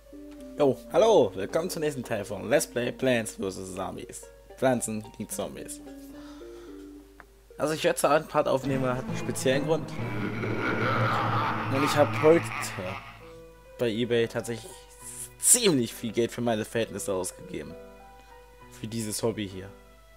Jo, hallo, willkommen zum nächsten Teil von Let's Play Plants vs. Zombies. Pflanzen gegen Zombies. Also ich werde einen Part aufnehmen, hat einen speziellen Grund. Und ich habe heute bei eBay tatsächlich ziemlich viel Geld für meine Verhältnisse ausgegeben. Für dieses Hobby hier.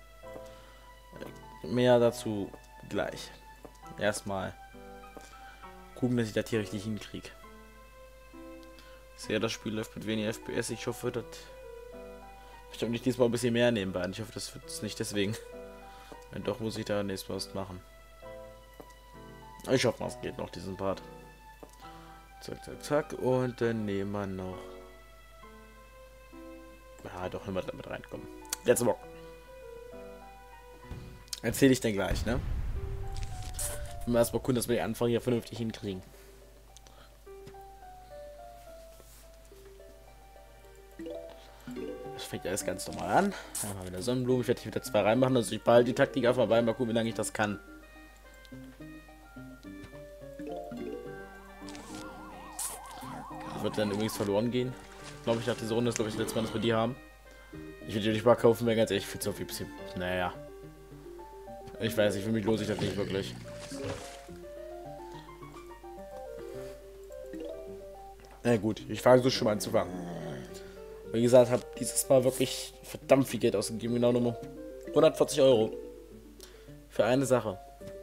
Mehr dazu gleich. Erstmal gucken, dass ich das hier richtig hinkriege. Ich sehe, das Spiel läuft mit weniger FPS. Ich hoffe, dass ich nicht diesmal ein bisschen mehr nebenbei. Ich hoffe, das wird es nicht deswegen. Wenn doch, muss ich da nächstes Mal was machen. Ich hoffe, es geht noch diesen Part. Zack, zack, zack. Und dann nehmen wir noch. Ja, doch, immer damit reinkommen. Jetzt Bock. Erzähle ich dann gleich, ne? Wir erstmal gucken, dass wir den Anfang hier vernünftig hinkriegen. Das fängt alles ganz normal an. Dann haben wir wieder Sonnenblumen. Ich werde hier wieder 2 reinmachen. Also ich behalte die Taktik einfach bei. Mal gucken, wie lange ich das kann. Wird dann übrigens verloren gehen. Glaube ich, nach dieser Runde ist, glaube ich, das letzte Mal, dass wir die haben. Ich will die nicht mal kaufen, wenn ganz ehrlich, ich finde so viel bisschen. Naja. Ich weiß nicht, für mich lohnt sich das nicht wirklich. Na gut, ich fange so schon mal an zu fangen. Wie gesagt, habe dieses Mal wirklich verdammt viel Geld ausgegeben. Genau nur 140 Euro. Für eine Sache.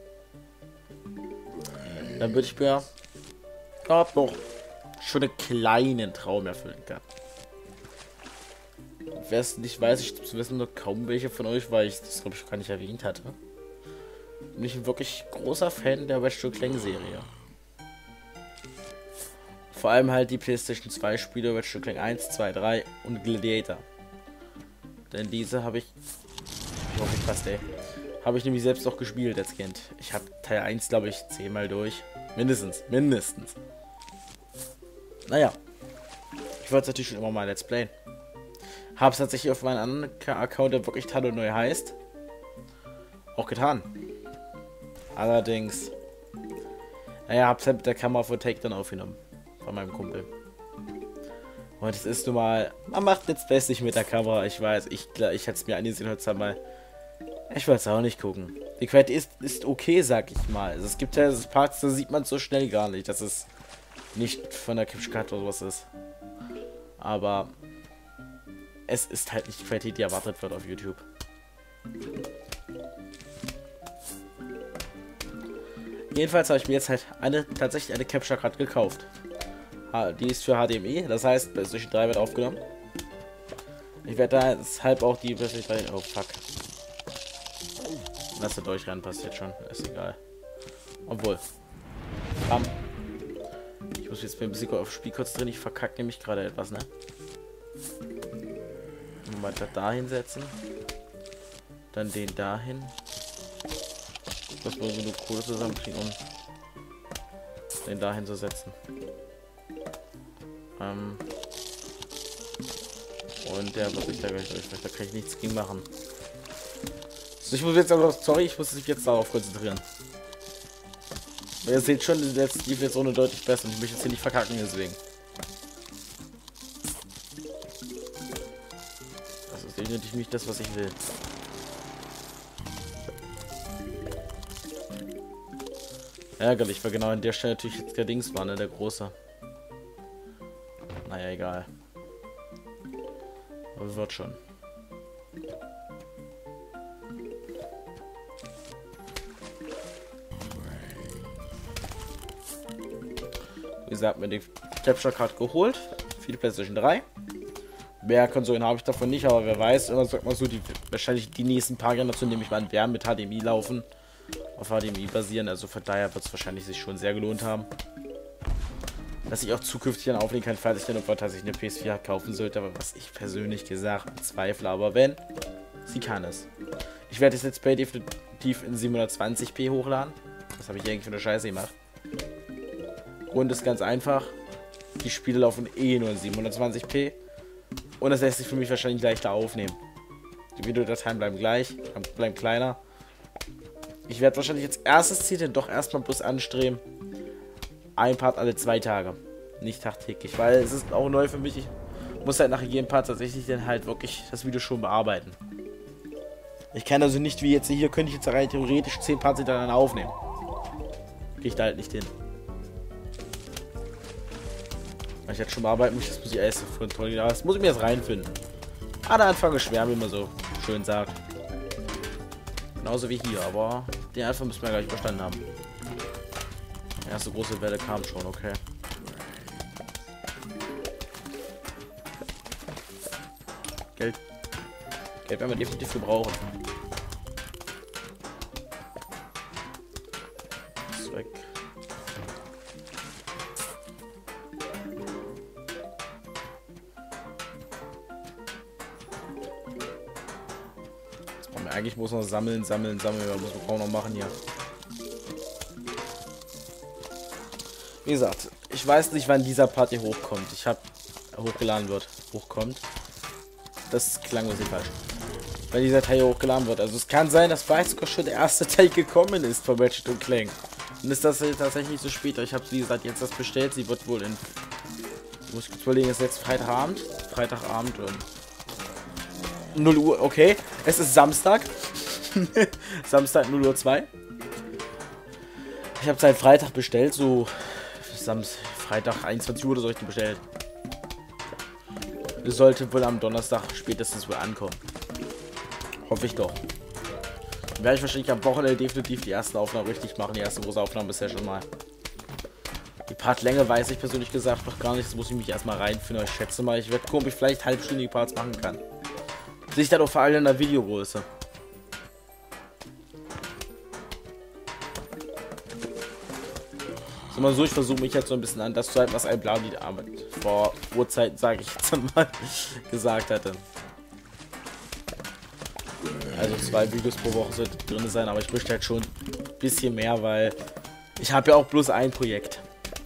Dann würde ich mir noch schon einen kleinen Traum erfüllen kann. Wer es nicht weiß, ich wissen nur kaum welche von euch, weil ich das glaube ich gar nicht erwähnt hatte. Bin ich ein wirklich großer Fan der Ratchet & Clank Serie. Vor allem halt die PlayStation 2 Spiele, Ratchet & Clank 1, 2, 3 und Gladiator. Denn diese habe ich hoffe ich fast, ey. Habe ich nämlich selbst auch gespielt als Kind. Ich habe Teil 1, glaube ich, 10-mal durch. Mindestens. Naja. Ich wollte es natürlich schon immer mal Let's Play. Habe es tatsächlich auf meinem anderen Account, der wirklich Tado neu heißt, auch getan. Allerdings, naja, habe es halt mit der Kamera von Takedown aufgenommen. Von meinem Kumpel. Und es ist nun mal, man macht Let's Plays nicht mit der Kamera. Ich weiß, ich hätte es mir angesehen heute mal. Ich wollte es auch nicht gucken. Die Qualität ist okay, sag ich mal. Also es gibt ja Parts, da sieht man so schnell gar nicht, dass es nicht von der Capture-Card oder sowas ist. Aber es ist halt nicht die Qualität, die erwartet wird auf YouTube. Jedenfalls habe ich mir jetzt halt tatsächlich eine Capture-Card gekauft. Die ist für HDMI, das heißt, PlayStation 3 wird aufgenommen. Ich werde da deshalb auch die PlayStation 3... Oh, fuck. Lass da durchrennen, passiert schon. Ist egal. Obwohl. Bam. Ich muss jetzt ein bisschen auf Spiel kurz drin. Ich verkacke nämlich gerade etwas, ne? Mal da hinsetzen. Dann den dahin. Das wollen wir nur Kohle zusammenkriegen, um den dahin zu setzen. Und der wird sich da gleich durch. Da kann ich nichts gegen machen. So, ich muss jetzt aber, sorry, ich muss mich jetzt darauf konzentrieren. Ihr seht schon, die letzte lief jetzt ohne deutlich besser und ich möchte jetzt hier nicht verkacken, deswegen. Das ist definitiv nicht das, was ich will. Ärgerlich, weil genau an der Stelle natürlich jetzt der Dings war, ne, der große. Naja, egal. Aber wird schon. Wie gesagt, mir die Capture Card geholt. Für die PlayStation 3. Mehr Konsolen habe ich davon nicht, aber wer weiß, immer sagt man so, wahrscheinlich die nächsten paar Generationen, nehme ich mal an, werden mit HDMI laufen. Auf HDMI basieren, also von daher wird es wahrscheinlich sich schon sehr gelohnt haben. Dass ich auch zukünftig dann auflegen kann, falls ich dann irgendwann tatsächlich eine PS4 kaufen sollte, aber was ich persönlich gesagt bezweifle, aber wenn, sie kann es. Ich werde das Let's Play definitiv in 720p hochladen. Das habe ich eigentlich für eine Scheiße gemacht. Grund ist ganz einfach, die Spiele laufen eh nur in 720p und das lässt sich für mich wahrscheinlich leichter aufnehmen. Die Videodateien bleiben gleich, bleiben kleiner. Ich werde wahrscheinlich jetzt erstes Ziel dann doch erstmal bloß anstreben, ein Part alle 2 Tage. nicht tagtäglich, weil es ist auch neu für mich. Ich muss halt nach jedem Part tatsächlich dann halt wirklich das Video schon bearbeiten. Ich kann also nicht wie jetzt hier, könnte ich jetzt rein theoretisch 10 Parts hintereinander aufnehmen. Kriege ich da halt nicht hin. Weil ich jetzt schon bearbeiten muss, das muss ich erst von toll. Das muss ich mir jetzt reinfinden. Der Anfang ist schwer, wie man so schön sagt. Genauso wie hier, aber den Anfang müssen wir gleich überstanden haben. Die erste große Welle kam schon, okay. Geld. Geld werden wir definitiv gebrauchen. Ist weg. Jetzt brauchen wir eigentlich bloß noch sammeln. Was muss man auch noch machen hier? Wie gesagt, ich weiß nicht, wann dieser Part hier hochkommt. Hochgeladen wird. Hochkommt. Das klang ein bisschen falsch. Wenn dieser Teil hier hochgeladen wird. Also es kann sein, dass vielleicht sogar schon der erste Teil gekommen ist von Ratchet & Clank. Und ist das tatsächlich so spät. Ich habe, wie gesagt, jetzt das bestellt. Sie wird wohl in... Muss ich kurz überlegen, ist jetzt Freitagabend. Freitagabend 0 Uhr, okay. Es ist Samstag. Samstag 0 Uhr 2. Ich habe seit Freitag bestellt, so Freitag 21 Uhr oder so ich die bestellt. Das sollte wohl am Donnerstag spätestens wohl ankommen. Hoffe ich doch. Dann werde ich wahrscheinlich am Wochenende definitiv die ersten Aufnahmen richtig machen. Die erste große Aufnahme bisher schon mal. Die Partlänge weiß ich persönlich gesagt noch gar nicht. Das muss ich mich erstmal reinfinden. Ich schätze mal, ich werde gucken, ob ich vielleicht halbstündige Parts machen kann. Sich dann auch vor allem in der Videogröße. Mal so, ich versuche mich jetzt so ein bisschen an das zu halten, was ein Blaulied vor Urzeiten, sage ich jetzt mal, gesagt hatte. Also 2 Videos pro Woche sollte drin sein, aber ich möchte halt schon ein bisschen mehr, weil ich habe ja auch bloß ein Projekt.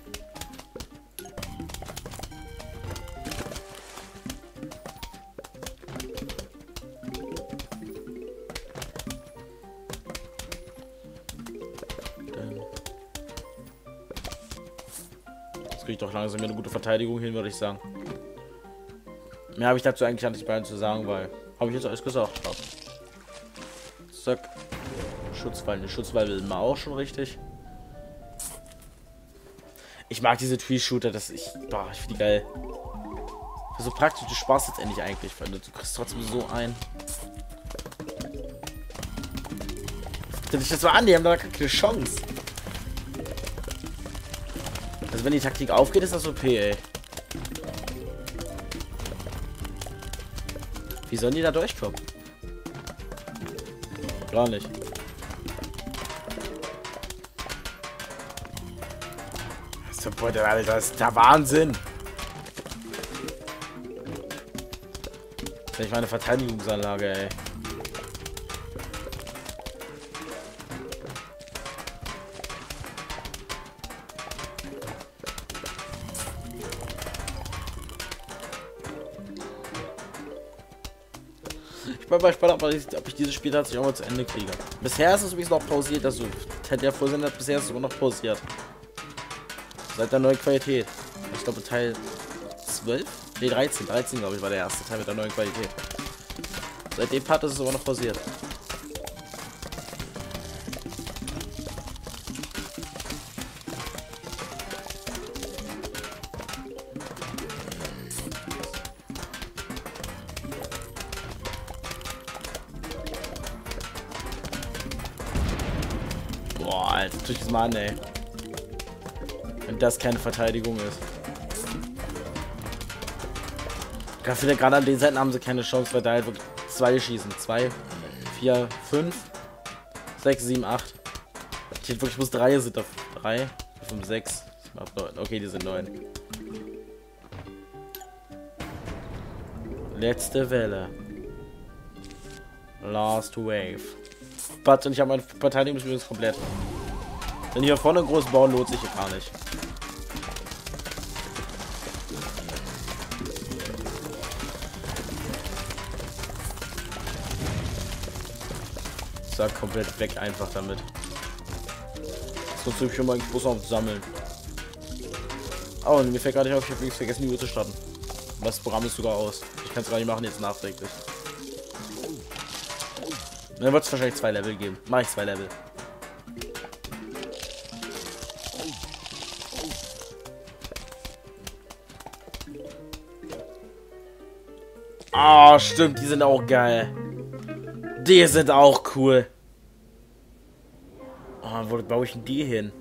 Kriege ich doch langsam eine gute Verteidigung hin, würde ich sagen. Mehr habe ich dazu eigentlich nicht beiden zu sagen, weil habe ich jetzt alles gesagt. Zack. Schutzwall. Eine Schutzwall will man auch schon richtig. Ich mag diese Tree-Shooter, ich finde die geil. So praktisch, du sparst jetzt endlich eigentlich, weil du kriegst trotzdem so ein. Stell dich das mal an, die haben da keine Chance. Also wenn die Taktik aufgeht, ist das OP, ey. Wie sollen die da durchkommen? Gar nicht. Das ist der Wahnsinn. Das ist nicht meine Verteidigungsanlage, ey. Ich bin mal gespannt, ob ich dieses Spiel tatsächlich auch mal zu Ende kriege. Bisher ist es übrigens noch pausiert, also hätte ja vorhin bisher ist es immer noch pausiert. Seit der neuen Qualität. Ich glaube Teil 12? Ne, 13 glaube ich war der erste Teil mit der neuen Qualität. Seit dem Part ist es aber noch pausiert. Boah, Alter, tue ich das mal an, ey. Wenn das keine Verteidigung ist. Gerade an den Seiten haben sie keine Chance, weil da halt wirklich 2 schießen. 2, 4, 5, 6, 7, 8. Ich hätte wirklich bloß 3 sind da. 3, 5, 6, 7, 8, 9. Okay, die sind 9. Letzte Welle. Last Wave. But, und ich habe meine Verteidigung übrigens komplett. Denn hier vorne groß bauen lohnt sich hier gar nicht. Sag komplett weg einfach damit. Sonst will ich schon mal bloß noch sammeln. Oh, und mir fällt gerade nicht auf, ich habe übrigens vergessen, die Uhr zu starten. Das Programm ist sogar aus. Ich kann es gar nicht machen, jetzt nachträglich. Dann wird es wahrscheinlich 2 Level geben. Mache ich 2 Level. Ah, stimmt, die sind auch geil. Die sind auch cool. Oh, wo baue ich denn die hin?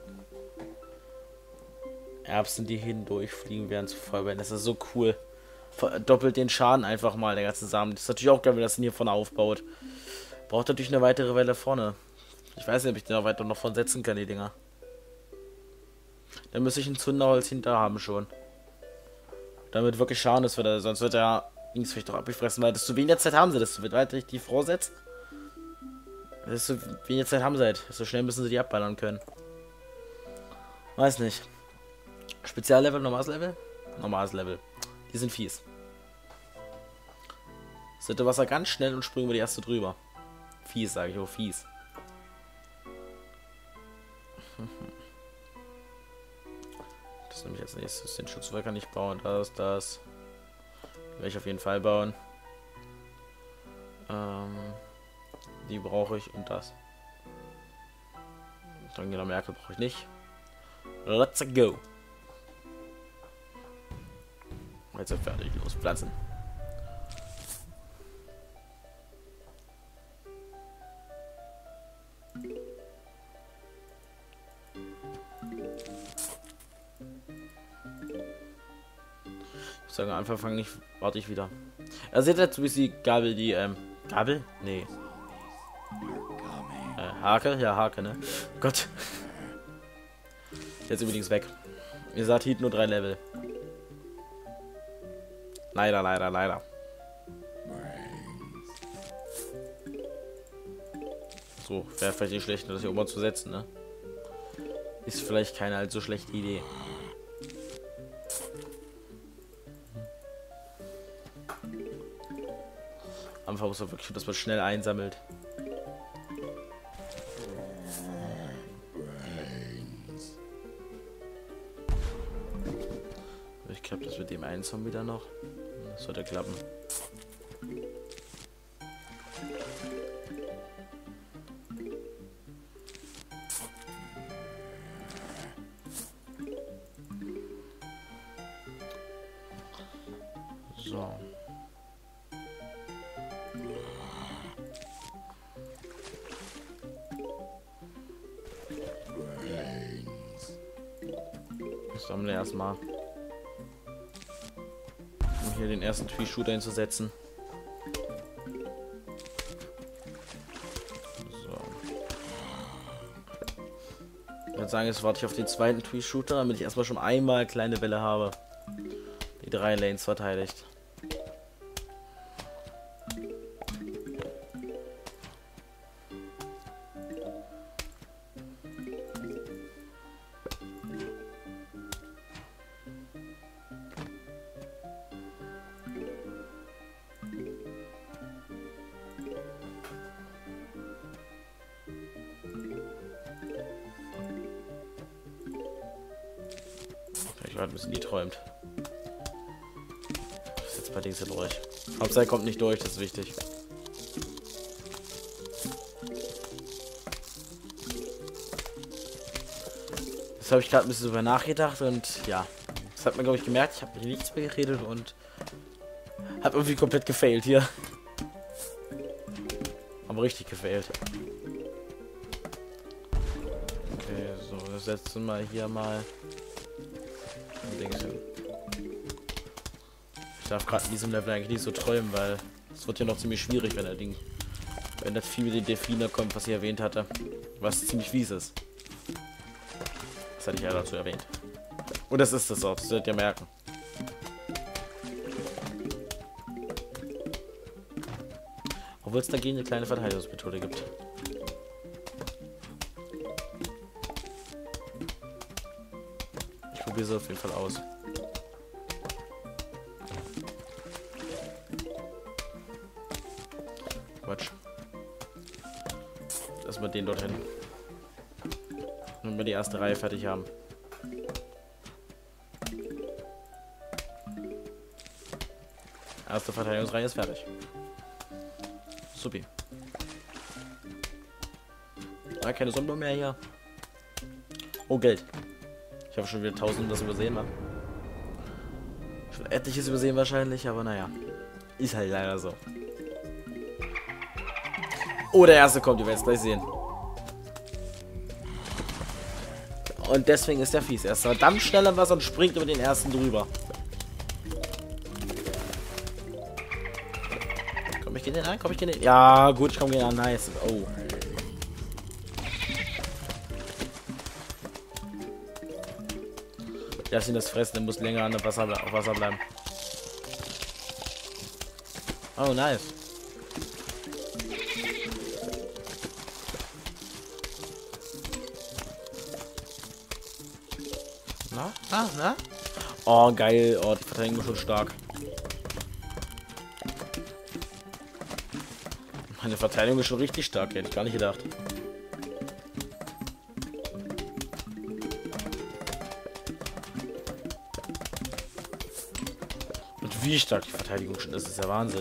Erbsen, die hindurchfliegen, während zu voll werden. Das ist so cool. Doppelt den Schaden einfach mal, der ganze Samen. Das ist natürlich auch geil, wenn das hier vorne aufbaut. Braucht natürlich eine weitere Welle vorne. Ich weiß nicht, ob ich den auch weiter noch von setzen kann, die Dinger. Dann müsste ich ein Zunderholz hinter haben schon. Damit wirklich Schaden ist, sonst wird er links vielleicht doch abgefressen, weil desto weniger Zeit haben sie, desto weiter ich die vorsetze. Desto weniger Zeit haben sie halt. So schnell müssen sie die abballern können. Weiß nicht. Speziallevel, normales Level? Normales Level. Die sind fies. Sitte Wasser ganz schnell und springen wir die erste drüber. Fies, sage ich, oh fies. Das nehme ich als nächstes. Den Schutzwall kann ich bauen. Das. Werde ich auf jeden Fall bauen. Die brauche ich und das. Angela Merkel brauche ich nicht. Let's go. Jetzt sind wir fertig. Los, Pflanzen. Ich sage, am Anfang fange ich, warte ich wieder. Er seht jetzt, wie die Gabel, Gabel? Nee. Hake? Ja, Hake, ne? Gott. Jetzt übrigens weg. Ihr sagt, Heat nur 3 Level. Leider. So, wäre vielleicht nicht schlecht, das hier oben zu setzen, ne? Ist vielleicht keine allzu schlechte Idee. Einfach muss man wirklich, dass man schnell einsammelt. Ich glaube, das mit dem einen Zombie dann noch. Das sollte klappen. So. Ich sammle erstmal, um hier den ersten Tree-Shooter hinzusetzen. So. Ich würde sagen, jetzt warte ich auf den zweiten Tree-Shooter, damit ich erstmal schon einmal kleine Welle habe. Die 3 Lanes verteidigt. Ich warte, bis die träumt. Das ist jetzt bei Dings hier durch. Hauptsache kommt nicht durch, das ist wichtig. Das habe ich gerade ein bisschen drüber nachgedacht und ja. Das hat man, glaube ich, gemerkt. Ich habe mir nichts mehr geredet und habe irgendwie komplett gefailt hier. Aber richtig gefailt. Okay, so, wir setzen mal hier mal. Ich darf gerade in diesem Level eigentlich nicht so träumen, weil es wird ja noch ziemlich schwierig, wenn das Vieh mit den Delfiner kommt, was ich erwähnt hatte. Was ziemlich fies ist. Das hatte ich ja dazu erwähnt. Und das ist das auch, das werdet ihr merken. Obwohl es dagegen eine kleine Verteidigungsmethode gibt. Ich probiere sie auf jeden Fall aus. Quatsch. Erstmal den dorthin. Wenn wir die erste Reihe fertig haben. Erste Verteidigungsreihe ist fertig. Supi. Ah, keine Sonne mehr hier. Oh, Geld. Ich habe schon wieder 1000 das übersehen, Mann. Schon etliches übersehen wahrscheinlich, aber naja. Ist halt leider so. Oh, der erste kommt, ihr werdet es gleich sehen. Und deswegen ist der fies. Er ist verdammt schnell am Wasser und springt über den ersten drüber. Komm ich gegen den an? Komm ich gegen den? Ja, gut, ich komme gegen den an. Nice. Oh. Lass ihn das fressen, der muss länger auf Wasser bleiben. Oh, nice. Na? Oh, geil. Oh, die Verteidigung ist schon stark. Meine Verteidigung ist schon richtig stark, hätte ich gar nicht gedacht. Und wie stark die Verteidigung schon ist, ist ja Wahnsinn.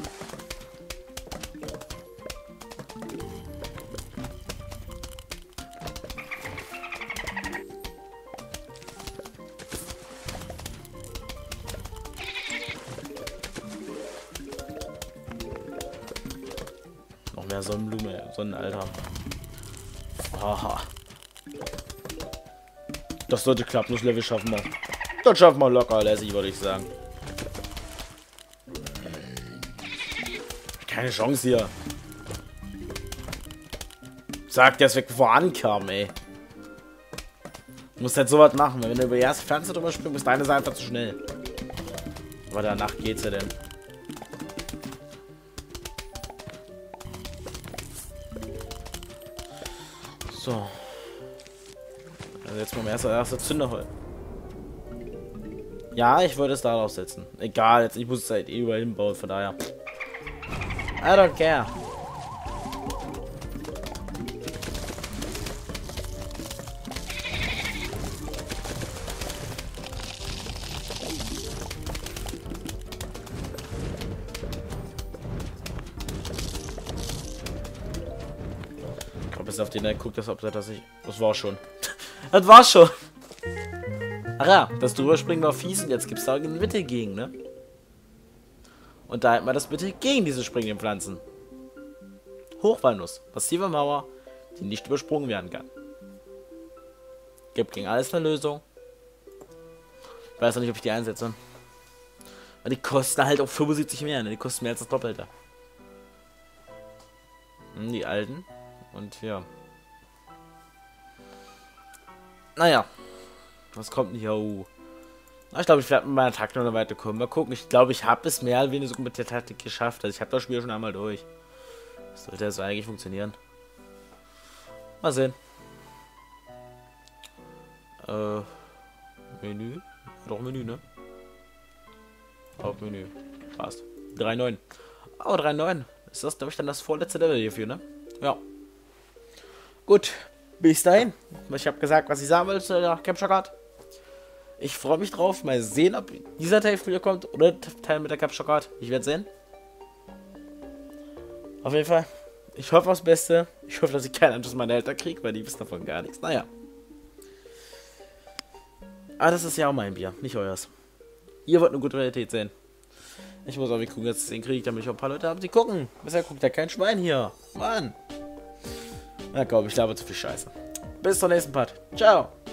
Noch mehr Sonnenblume, Sonnenalter. Aha. Das sollte klappen, das Level schaffen wir. Das schaffen wir locker lässig, würde ich sagen. Keine Chance hier. Sagt der es weg, bevor er ankam, ey. Du musst halt sowas machen, weil wenn du über die erste Pflanze drüber springst, ist deine Seite einfach zu schnell. Aber danach geht's ja denn. So. Also jetzt mal erste Zünderholz. Ja, ich würde es darauf setzen. Egal, jetzt ich muss es halt eh überall hinbauen, von daher. I don't care. Bis auf den er guckt, ob das nicht. Das war schon. Das war schon. Ach ja, das drüberspringen war fies und jetzt gibt es da ein Mittel gegen, ne? Und da hat man das Mittel gegen diese springenden Pflanzen. Hochwallnuss. Passive Mauer, die nicht übersprungen werden kann. Gibt gegen alles eine Lösung. Ich weiß noch nicht, ob ich die einsetze. Weil die kosten halt auch 75 mehr, ne? Die kosten mehr als das Doppelte. Die alten. Und ja. Naja. Was kommt nicht? Oh. Ich glaube, ich werde mit meiner Taktik noch weiterkommen. Mal gucken. Ich glaube, ich habe es mehr oder weniger mit der Taktik geschafft. Also ich habe das Spiel schon einmal durch. Das sollte jetzt eigentlich funktionieren. Mal sehen. Menü. Doch Menü, ne? Auf Menü. Passt. 3.9. Oh, 3.9. Ist das, glaube ich, dann das vorletzte Level hierfür, ne? Ja. Gut, bis dahin. Ich habe gesagt, was ich sagen wollte nach Capture Card. Ich freue mich drauf. Mal sehen, ob dieser Teil früher kommt oder der Teil mit der Capture Card. Ich werde sehen. Auf jeden Fall. Ich hoffe aufs Beste. Ich hoffe, dass ich keinen Anschluss meiner Eltern kriege, weil die wissen davon gar nichts. Naja. Aber das ist ja auch mein Bier, nicht euers. Ihr wollt eine gute Qualität sehen. Ich muss auch wie gucken, dass ich den kriege, damit ich auch ein paar Leute habe, die gucken. Bisher guckt ja kein Schwein hier. Mann. Na komm, ich laber zu viel Scheiße. Bis zum nächsten Part. Ciao.